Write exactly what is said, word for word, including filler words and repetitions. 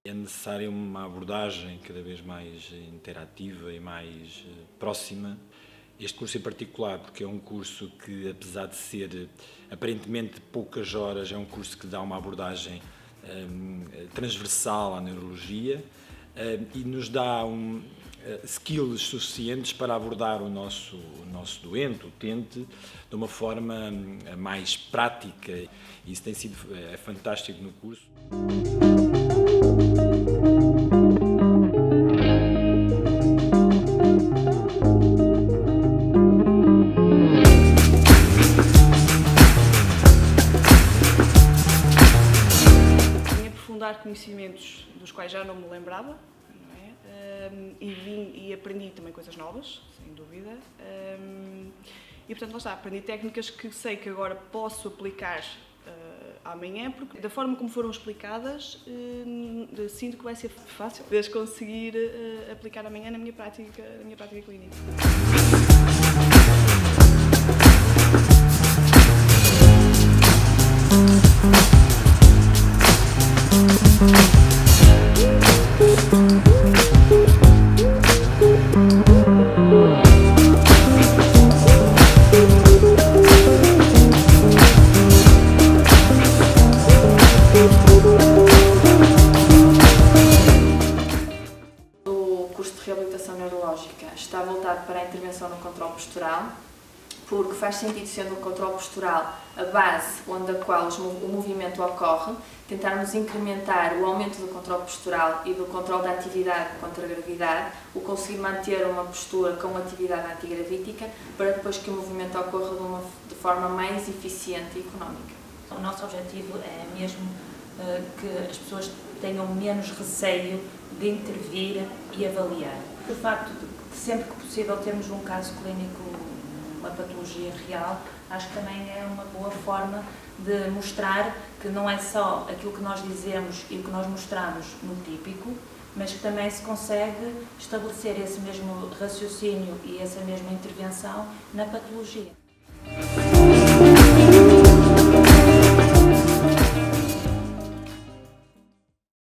é necessária uma abordagem cada vez mais interativa e mais próxima. Este curso em particular, porque é um curso que, apesar de ser aparentemente poucas horas, é um curso que dá uma abordagem um, transversal à neurologia um, e nos dá um, skills suficientes para abordar o nosso, o nosso doente, o utente, de uma forma mais prática. E isso tem sido é fantástico no curso. Aprofundar conhecimentos dos quais já não me lembrava, não é? Um, e, vim, e aprendi também coisas novas, sem dúvida. Um, e portanto, lá está, aprendi técnicas que sei que agora posso aplicar uh, amanhã, porque da forma como foram explicadas, uh, sinto que vai ser fácil de as conseguir uh, aplicar amanhã na minha prática, na minha prática clínica. O curso de reabilitação neurológica está voltado para a intervenção no controle postural, porque faz sentido, sendo o controle postural a base onde a qual o movimento ocorre, tentarmos incrementar o aumento do controle postural e do controle da atividade contra a gravidade, o conseguir manter uma postura com atividade antigravítica, para depois que o movimento ocorra de, uma, de forma mais eficiente e económica. O nosso objetivo é mesmo uh, que as pessoas tenham menos receio de intervir e avaliar. O facto de sempre que possível termos um caso clínico, uma patologia real, acho que também é uma boa forma de mostrar que não é só aquilo que nós dizemos e o que nós mostramos no típico, mas que também se consegue estabelecer esse mesmo raciocínio e essa mesma intervenção na patologia.